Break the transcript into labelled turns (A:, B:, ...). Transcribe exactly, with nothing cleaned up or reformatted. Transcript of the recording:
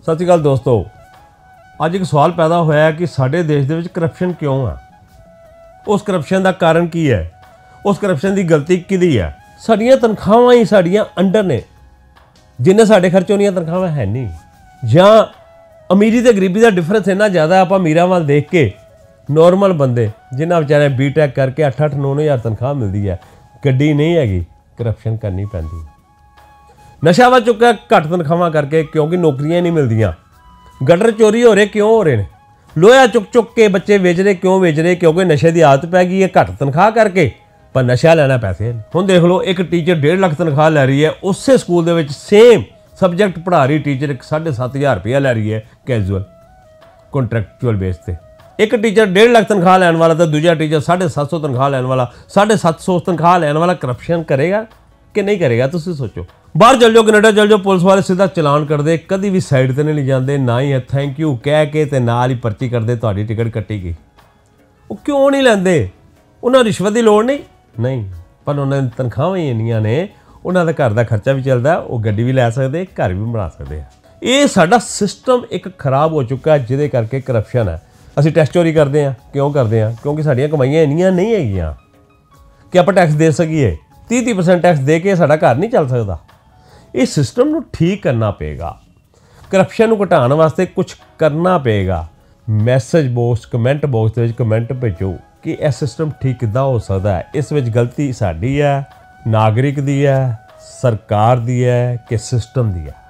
A: सत श्री अकाल दोस्तों, अज एक सवाल पैदा होया कि साडे देश दे विच करप्शन क्यों है, उस करप्शन का कारण की है, उस करप्शन की गलती किहदी है। साडियां तनख्वाहां ही साडियां अंडर ने, जिन्ने साडे खर्चे उन्नियां तनख्वाहां है नहीं, जां अमीरी ते गरीबी का डिफरेंस इन्ना ज़्यादा आप अमीरां वाल देख के नॉर्मल बंदे जिन्हां बेचारे बी टैक करके अठ अठ नौ नौ हज़ार तनख्वाह मिलती है, गड्डी नहीं हैगी, करप्शन करनी पैंदी। नशा वा चुका घट तनख्वाहां करके क्योंकि नौकरियां नहीं मिलदियां। गटर चोरी हो रहे क्यों हो रहे हैं, लोहा चुक चुक के बच्चे बेच रहे क्यों बेच रहे, क्योंकि नशे की आदत पै गई है घट तनख्वाह करके, पर नशा लेना पैसे। हुण देख लो, एक टीचर डेढ़ लाख तनख्वाह लै रही है, उस स्कूल दे विच सेम सबजैक्ट पढ़ा रही टीचर एक साढ़े सत्त हज़ार रुपया लै रही है कैजुअल कॉन्ट्रैक्चुअल बेस पे। एक टीचर डेढ़ लाख तनख्वाह लैन वाला तो दूजा टीचर साढ़े सत्त सौ तनख्वाह लैन वाला, साढ़े सत्त सौ तनख्वाह लैन वाला करप्शन करेगा कि नहीं करेगा। तुसीं सोचो, बाहर चल जाओ, कनेडा चल जाओ, पुलिस वाले सीधा चलान करते, कभी भी साइड ते नहीं जाते, ना ही थैंक यू कह के ते नाल ही पर्ची करते, तुहाडी टिकट कट्टी गई। वो क्यों नहीं लैंदे? उन्हें रिश्वत की लोड़ नहीं नहीं पर उन्होंने तनख्वाहां ही इन्नियां ने, उन्होंने घर का खर्चा भी चलता, वो गड्डी भी लै सकते, घर भी बना सकते हैं। ये साडा सिस्टम एक खराब हो चुका है, जिहदे करके करप्शन है। असीं टैक्स चोरी करते हैं, क्यों करते हैं? क्योंकि साडियां कमाइयां इन्नियां नहीं हैगियां कि आपां टैक्स दे सकीए। तीह तीह परसेंट टैक्स दे के साडा घर नहीं चल सकता। इस सिस्टम को ठीक करना पेगा, करप्शन को घटाने वास्ते कुछ करना पेगा। मैसेज बॉक्स कमेंट बॉक्स में कमेंट भेजो कि यह सिस्टम ठीक किद्दां हो सकता है। इस विच गलती साडी है, नागरिक दी है, सरकार दी है कि सिस्टम दी है।